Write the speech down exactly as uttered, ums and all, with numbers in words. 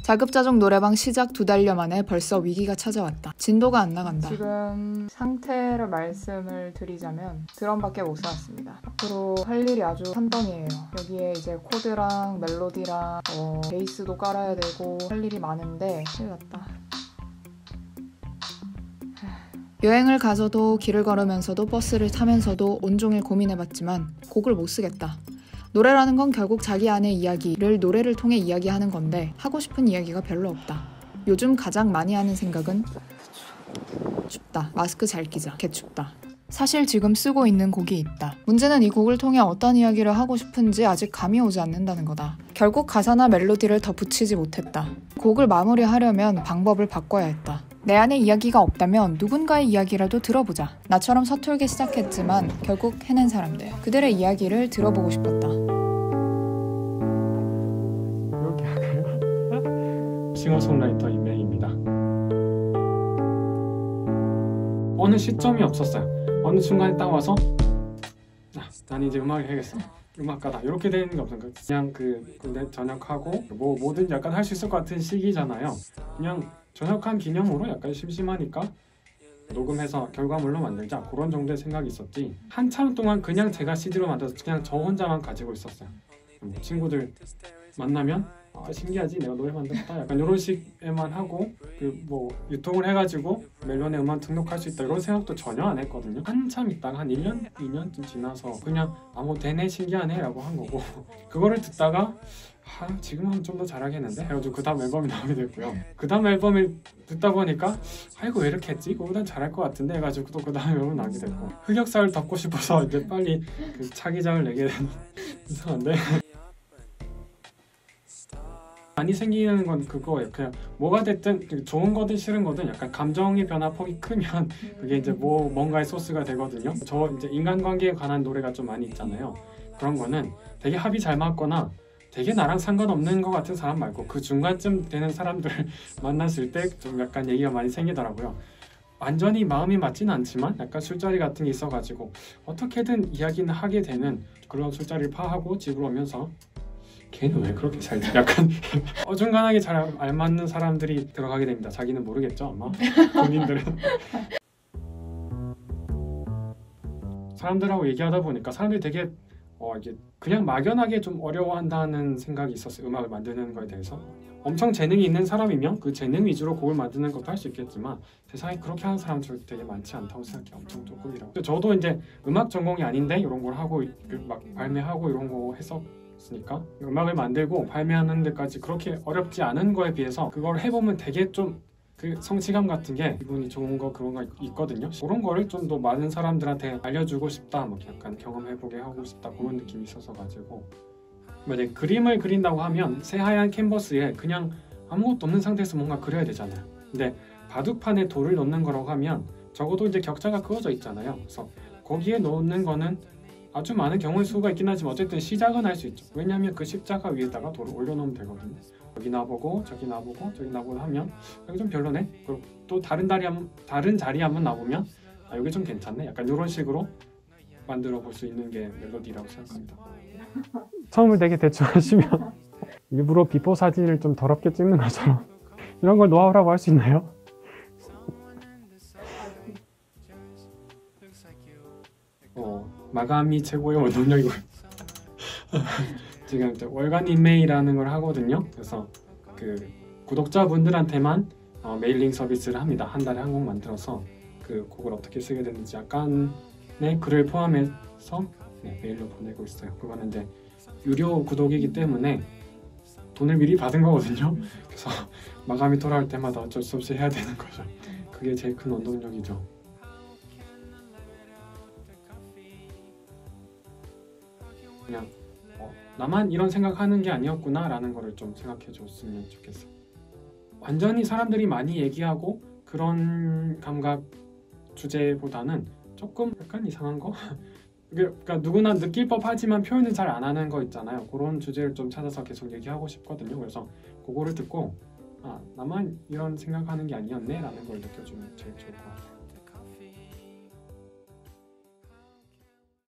자급자족 노래방 시작 두 달여 만에 벌써 위기가 찾아왔다. 진도가 안 나간다. 지금 상태를 말씀을 드리자면 드럼밖에 못 쌓았습니다. 앞으로 할 일이 아주 한덩이에요. 여기에 이제 코드랑 멜로디랑 어, 베이스도 깔아야 되고 할 일이 많은데 큰일 났다. 여행을 가서도 길을 걸으면서도 버스를 타면서도 온종일 고민해봤지만 곡을 못 쓰겠다. 노래라는 건 결국 자기 안의 이야기를 노래를 통해 이야기하는 건데 하고 싶은 이야기가 별로 없다. 요즘 가장 많이 하는 생각은 춥다. 마스크 잘 끼자. 개춥다. 사실 지금 쓰고 있는 곡이 있다. 문제는 이 곡을 통해 어떤 이야기를 하고 싶은지 아직 감이 오지 않는다는 거다. 결국 가사나 멜로디를 더 붙이지 못했다. 곡을 마무리하려면 방법을 바꿔야 했다. 내 안에 이야기가 없다면 누군가의 이야기라도 들어보자. 나처럼 서툴게 시작했지만 결국 해낸 사람들. 그들의 이야기를 들어보고 싶었다. 이렇게 할까요? 싱어송라이터 임혜입니다. 어느 시점이 없었어요. 어느 순간에 딱 와서 아, 난 이제 음악을 해야겠어. 음악가다. 이렇게 되는 게 없어요. 그냥 그 군대 전역하고 뭐 뭐든 약간 할 수 있을 것 같은 시기잖아요. 그냥 전역한 기념으로 약간 심심하니까 녹음해서 결과물로 만들자 그런 정도의 생각이 있었지. 한참 동안 그냥 제가 씨디로 만들어서 그냥 저 혼자만 가지고 있었어요. 뭐 친구들 만나면 아 신기하지 내가 노래 만들었다 약간 이런 식에만 하고 그 뭐 유통을 해가지고 멜론에 음악 등록할 수 있다 이런 생각도 전혀 안 했거든요. 한참 있다가 한 일 년, 이 년쯤 지나서 그냥 아 뭐 되네 신기하네 라고 한 거고 그거를 듣다가 아, 지금 하면 좀 더 잘하겠는데? 해가지고 그 다음 앨범이 나오게 됐고요. 그 다음 앨범을 듣다 보니까 아 이거 왜 이렇게 했지? 이거보단 잘할 것 같은데? 해가지고 또 그 다음 앨범이 나오게 됐고 흑역사를 덮고 싶어서 이제 빨리 그 차기작을 내게 된 이상한데 많이 생기는 건 그거예요. 그냥 뭐가 됐든 좋은 거든 싫은 거든 약간 감정의 변화폭이 크면 그게 이제 뭐 뭔가의 소스가 되거든요. 저 이제 인간관계에 관한 노래가 좀 많이 있잖아요. 그런 거는 되게 합이 잘 맞거나 되게 나랑 상관없는 것 같은 사람 말고 그 중간쯤 되는 사람들을 만났을 때 좀 약간 얘기가 많이 생기더라고요. 완전히 마음이 맞지는 않지만 약간 술자리 같은 게 있어가지고 어떻게든 이야기는 하게 되는 그런 술자리를 파하고 집으로 오면서 걔는 왜 그렇게 살지? 약간 어중간하게 잘 알맞는 사람들이 들어가게 됩니다. 자기는 모르겠죠 아마 본인들은. 사람들하고 얘기하다 보니까 사람들이 되게 어, 이게 그냥 막연하게 좀 어려워한다는 생각이 있었어요. 음악을 만드는 거에 대해서. 엄청 재능이 있는 사람이면 그 재능 위주로 곡을 만드는 것도 할 수 있겠지만 세상에 그렇게 하는 사람들 되게 많지 않다고 생각해요. 엄청 조금이라고. 저도 이제 음악 전공이 아닌데 이런 걸 하고 막 발매하고 이런 거 했었으니까 음악을 만들고 발매하는 데까지 그렇게 어렵지 않은 거에 비해서 그걸 해보면 되게 좀 그 성취감 같은 게 기분이 좋은 거 그런 거 있거든요. 그런 거를 좀 더 많은 사람들한테 알려주고 싶다, 뭐 약간 경험해보게 하고 싶다 그런 느낌이 있어서 가지고 만약에 그림을 그린다고 하면 새하얀 캔버스에 그냥 아무것도 없는 상태에서 뭔가 그려야 되잖아요. 근데 바둑판에 돌을 넣는 거라고 하면 적어도 이제 격자가 그어져 있잖아요. 그래서 거기에 넣는 거는 아주 많은 경우의 수가 있긴 하지만 어쨌든 시작은 할 수 있죠. 왜냐하면 그 십자가 위에다가 돌을 올려놓으면 되거든요. 여기 놔보고 저기 놔보고 저기 놔보고 하면 여기 좀 별로네. 그리고 또 다른 자리 한, 다른 자리 한번 놔보면 아 여기 좀 괜찮네. 약간 이런 식으로 만들어 볼 수 있는 게 멜로디라고 생각합니다. 처음을 되게 대충 하시면 일부러 비포 사진을 좀 더럽게 찍는 것처럼 이런 걸 노하우라고 할 수 있나요? 어, 마감이 최고의 원동력이고 지금 월간 인메일이라는 걸 하거든요. 그래서 그 구독자분들한테만 어, 메일링 서비스를 합니다. 한 달에 한 곡 만들어서 그 곡을 어떻게 쓰게 되는지 약간의 글을 포함해서 네, 메일로 보내고 있어요. 그거는 이제 유료 구독이기 때문에 돈을 미리 받은 거거든요. 그래서 마감이 돌아올 때마다 어쩔 수 없이 해야 되는 거죠. 그게 제일 큰 원동력이죠. 그냥 어, 나만 이런 생각하는 게 아니었구나 라는 거를 좀 생각해 줬으면 좋겠어요. 완전히 사람들이 많이 얘기하고 그런 감각 주제보다는 조금 약간 이상한 거? 그러니까 누구나 느낄 법하지만 표현을 잘 안 하는 거 있잖아요. 그런 주제를 좀 찾아서 계속 얘기하고 싶거든요. 그래서 그거를 듣고 아 나만 이런 생각하는 게 아니었네 라는 걸 느껴주면 제일 좋을 것 같아요.